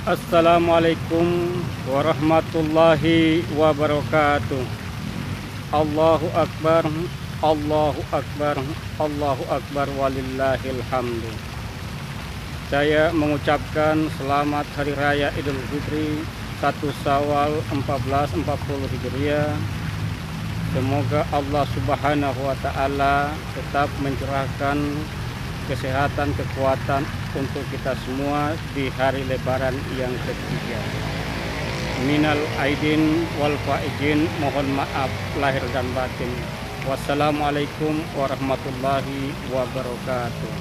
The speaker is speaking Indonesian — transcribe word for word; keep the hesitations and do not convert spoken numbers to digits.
Assalamualaikum warahmatullahi wabarakatuh. Allahu Akbar, Allahu Akbar, Allahu Akbar walillahil hamdu. Saya mengucapkan selamat Hari Raya Idul Fitri satu Syawal seribu empat ratus empat puluh Hijriah. Semoga Allah Subhanahu wa Ta'ala tetap mencurahkan kesehatan, kekuatan untuk kita semua di hari Lebaran yang ketiga. Minal aidin wal faizin, mohon maaf lahir dan batin. Wassalamualaikum warahmatullahi wabarakatuh.